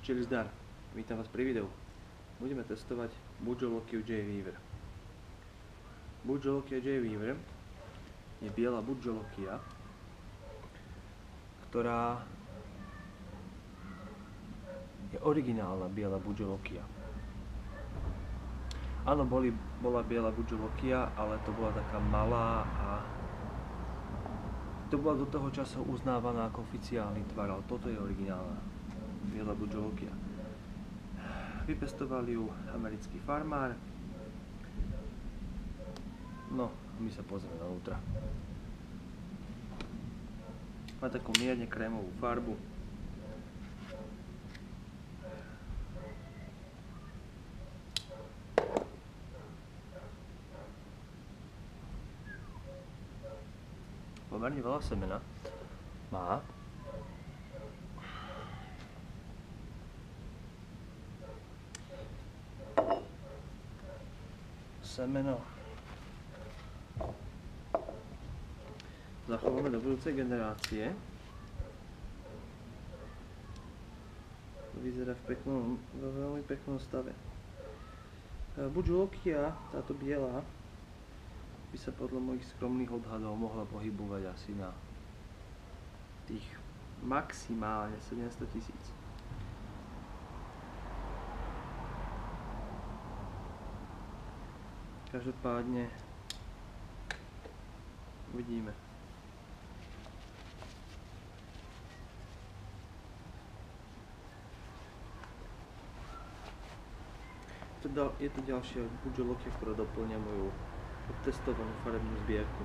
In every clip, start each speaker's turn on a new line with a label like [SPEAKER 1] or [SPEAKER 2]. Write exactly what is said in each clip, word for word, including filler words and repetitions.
[SPEAKER 1] Čiže zdar, vítam vás pri videu. Budeme testovať Bujolokiu J-Weaver. Bujolokia J-Weaver je biela Bujolokia, ktorá je originálna biela Bujolokia. Áno, boli, bola biela Bujolokia, ale to bola taká malá a to bola do toho času uznávaná ako oficiálny tvar, ale toto je originálna biela Bujolokia. Vypestoval ju americký farmár. No, my sa pozrieme dovnútra. Má takú mierne krémovú farbu. Pomerne veľa semena má. Semeno zachováme do budúcej generácie. Vyzerá v peknom, vo veľmi peknom stave. Bujolokia, táto biela, by sa podľa mojich skromných odhadov mohla pohybovať asi na tých maximálne sedemsto tisíc. Každopádne uvidíme. Je to ďalšia Bujolokia, ktorá doplňa moju odtestovanú farebnú zbierku.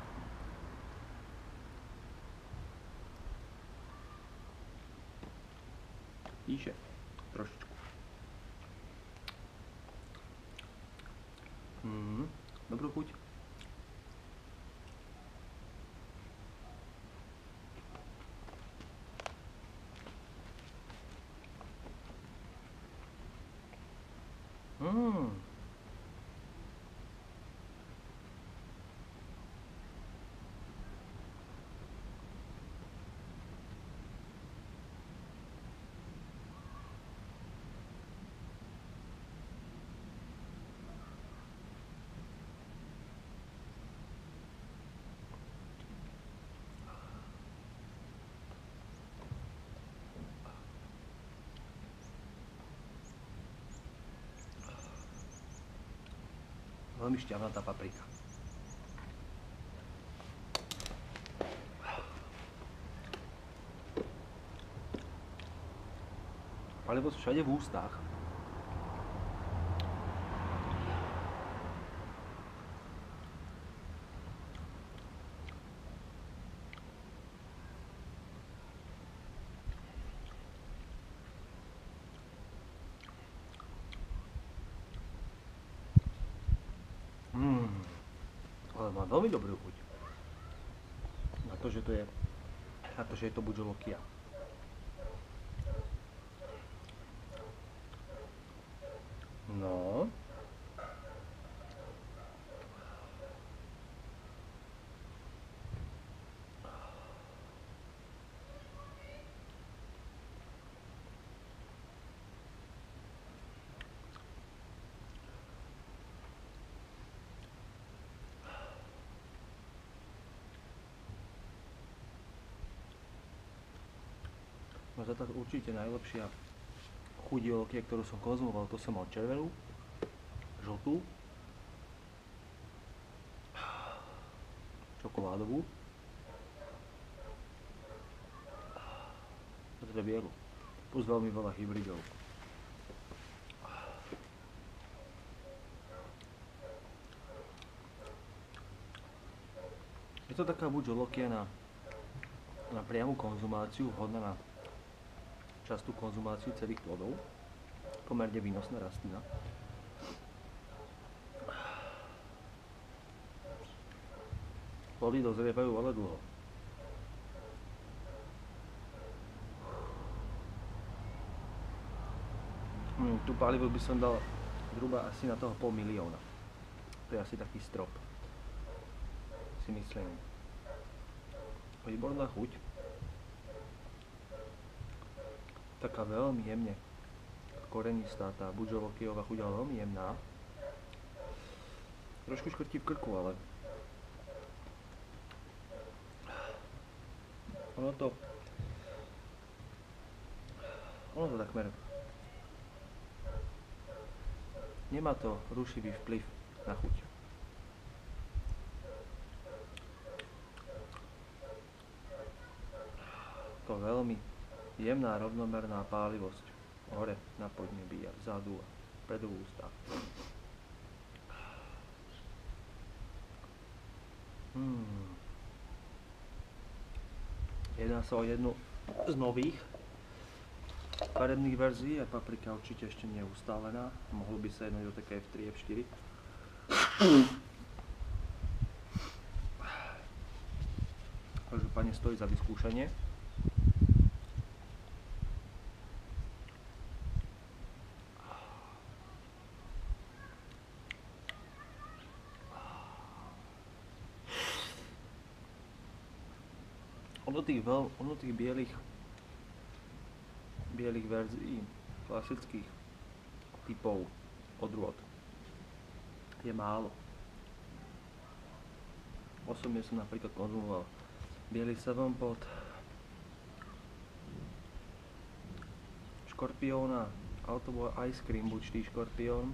[SPEAKER 1] Píše trošičku. Mm, dobrú chuť. Mm. Veľmi šťavnatá paprika. Alebo všade v ústach. Mmm, ale má veľmi dobrú chuť. Na to, že to je, na to, že je to Bujolokia. No. No za to určite najlepšia chuť Bujolokie, ktorú som konzumoval, to som mal červenú, žltú, čokoládovú, a teda bielu, plus veľmi veľa hybridov. Je to taká Bujolokia na, na priamu konzumáciu, vhodná na častú konzumáciu celých plodov, pomerne výnosná rastlina. Plody dozrievajú ale dlho. Hmm, tú palivu by som dal zhruba asi na toho pol milióna. To je asi taký strop, si myslím. Výborná chuť. Taká veľmi jemne korenistá, tá budžovokijová chuť, ale veľmi jemná. Trošku škrtí v krku, ale ono to ono to takmer nemá to rušivý vplyv na chuť. To veľmi jemná, rovnomerná pálivosť hore na podnebí a vzadu a predu v ústach. Hmm. Jedná sa o jednu z nových farebných verzií a paprika určite ešte nie je ustálená. Mohlo by sa jednať o také ef tri, ef štyri. Každopádne stojí za vyskúšanie. Ono tých, veľ, ono tých bielých, bielých verzií, klasických typov odrôd je málo. Osobne som napríklad konzumoval biely seven pod, škorpióna, ale to bol ice cream, buď škorpión.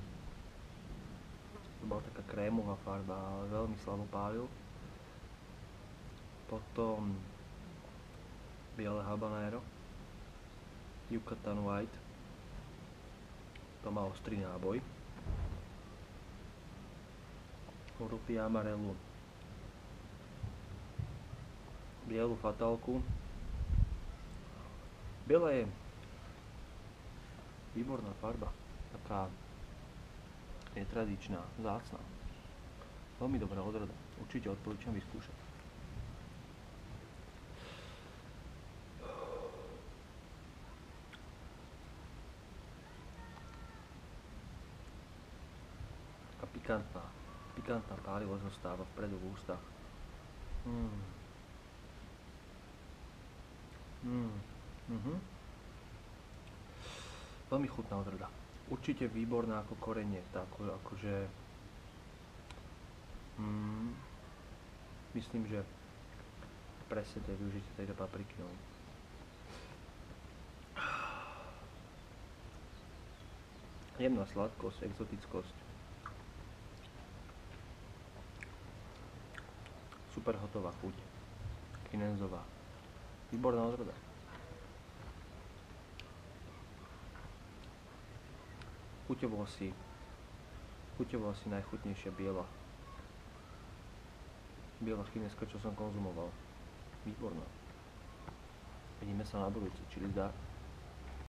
[SPEAKER 1] To bola taká krémová farba, ale veľmi slabo pálil. Potom biele habanero, Yucatan White, to má ostrý náboj. Urupy Amarelu, bielu fatálku. Biela je výborná farba, taká netradičná, vzácna. Veľmi dobrá odroda, určite odporúčam vyskúšať. Pikantná, pikantná pálivosť zostáva vpredu v ústach. Mm. Mm. Mm-hmm. Veľmi chutná odroda. Určite výborná ako korenie, tak akože mm, myslím, že presne to je využitie tejto papriky. No. Jemná sladkosť, exotickosť. Super hotová chuť, kinenzová, výborná odroda. Chuťovo asi, chuťovo asi najchutnejšia biela, biela chineska, čo som konzumoval. Výborná. Vidíme sa na budúce, čili zdar.